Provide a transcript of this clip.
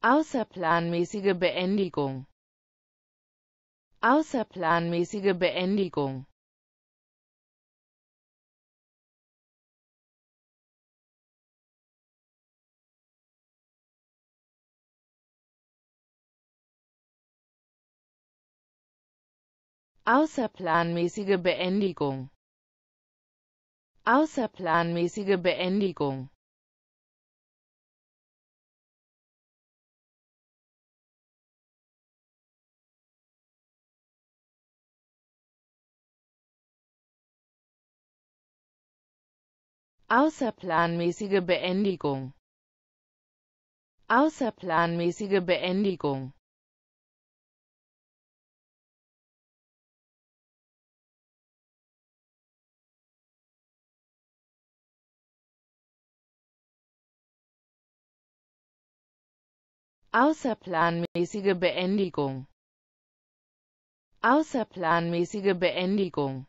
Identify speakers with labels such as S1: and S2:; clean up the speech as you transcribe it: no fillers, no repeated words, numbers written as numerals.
S1: außerplanmäßige Beendigung, außerplanmäßige Beendigung, außerplanmäßige Beendigung, außerplanmäßige Beendigung, außerplanmäßige Beendigung, außerplanmäßige Beendigung, außerplanmäßige Beendigung, außerplanmäßige Beendigung,